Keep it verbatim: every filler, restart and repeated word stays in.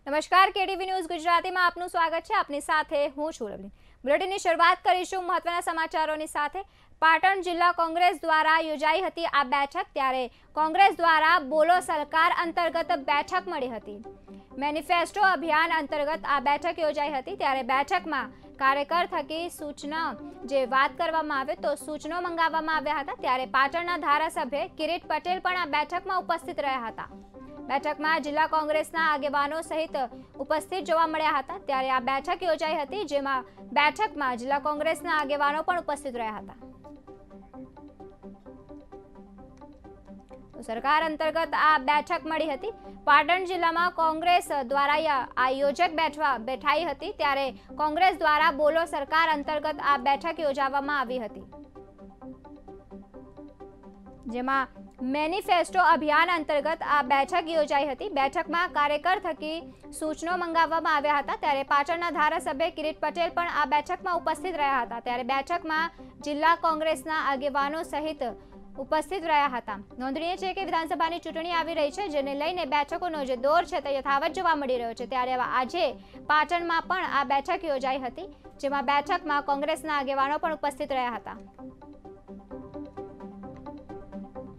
નમસ્કાર, કેડીવી ન્યૂઝ ગુજરાતીમાં આપનું સ્વાગત છે। આપની સાથે હું છું રવલી। બુલેટિનની શરૂઆત કરીશું મહત્વના સમાચારોની સાથે। પાટણ જિલ્લા કોંગ્રેસ દ્વારા યોજાઈ હતી આ બેઠક, ત્યારે કોંગ્રેસ દ્વારા બોલો સરકાર અંતર્ગત બેઠક મળી હતી। મેનિફેસ્ટો અભિયાન અંતર્ગત આ બેઠક યોજાઈ હતી, ત્યારે બેઠકમાં કાર્યકર થકી સૂચના જે વાત કરવામાં આવે તો સૂચનો મંગાવવામાં આવ્યા હતા। ત્યારે પાટણના ધારાસભ્ય કિરીટ પટેલ પણ આ બેઠકમાં ઉપસ્થિત રહ્યા હતા। બેઠકમાં જિલ્લા કોંગ્રેસના આગેવાનો સહિત ઉપસ્થિત જોવા મળ્યા હતા। ત્યારે આ બેઠક યોજાઈ હતી, જેમાં બેઠકમાં જિલ્લા કોંગ્રેસના આગેવાનો પણ ઉપસ્થિત રહ્યા હતા। સરકાર અંતર્ગત આ બેઠક મળી હતી। પાટણ જિલ્લામાં કોંગ્રેસ દ્વારા આ યોજક બેઠવા બેઠાઈ હતી, ત્યારે કોંગ્રેસ દ્વારા બોલો સરકાર અંતર્ગત આ બેઠક યોજવામાં આવી હતી, જેમાં મેનિફેસ્ટો અભિયાન અંતર્ગત આ બેઠક યોજાઈ હતી। બેઠકમાં કાર્યકર થકી સૂચનો મંગાવવામાં આવ્યા હતા। ત્યારે પાટણના ધારાસભ્ય કિરીટ પટેલ પણ આ બેઠકમાં ઉપસ્થિત રહ્યા હતા। ત્યારે બેઠકમાં જિલ્લા કોંગ્રેસના આગેવાનો સહિત ઉપસ્થિત રહ્યા હતા। નોંધનીય છે કે વિધાનસભાની ચૂંટણી આવી રહી છે, જેને લઈને બેઠકોનો જે દોર છે તે યથાવત જોવા મળી રહ્યો છે। ત્યારે આજે પાટણમાં પણ આ બેઠક યોજાઈ હતી, જેમાં બેઠકમાં કોંગ્રેસના આગેવાનો પણ ઉપસ્થિત રહ્યા હતા।